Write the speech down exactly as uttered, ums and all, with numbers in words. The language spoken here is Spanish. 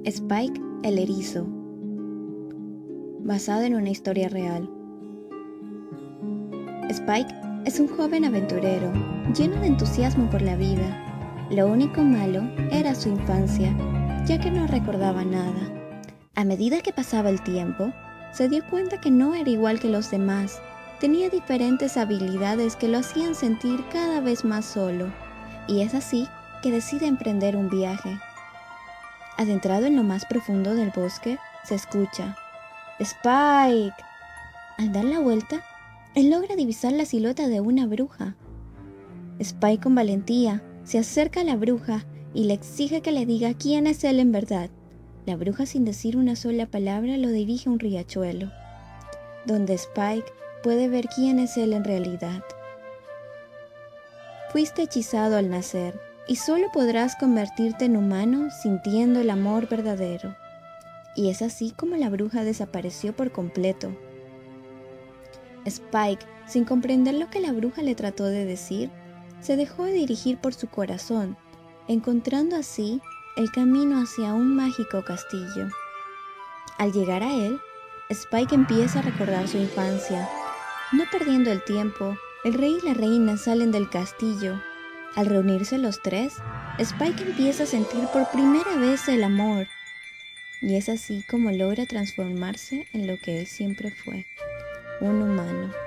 Spike el erizo, basado en una historia real. Spike es un joven aventurero, lleno de entusiasmo por la vida. Lo único malo era su infancia, ya que no recordaba nada. A medida que pasaba el tiempo, se dio cuenta que no era igual que los demás. Tenía diferentes habilidades que lo hacían sentir cada vez más solo, y es así que decide emprender un viaje. Adentrado en lo más profundo del bosque, se escucha ¡Spike! Al dar la vuelta, él logra divisar la silueta de una bruja. Spike, con valentía, se acerca a la bruja y le exige que le diga quién es él en verdad. La bruja, sin decir una sola palabra, lo dirige a un riachuelo, donde Spike puede ver quién es él en realidad. Fuiste hechizado al nacer, y solo podrás convertirte en humano sintiendo el amor verdadero. Y es así como la bruja desapareció por completo. Spike, sin comprender lo que la bruja le trató de decir, se dejó dirigir por su corazón, encontrando así el camino hacia un mágico castillo. Al llegar a él, Spike empieza a recordar su infancia. No perdiendo el tiempo, el rey y la reina salen del castillo. Al reunirse los tres, Spike empieza a sentir por primera vez el amor. Y es así como logra transformarse en lo que él siempre fue, un humano.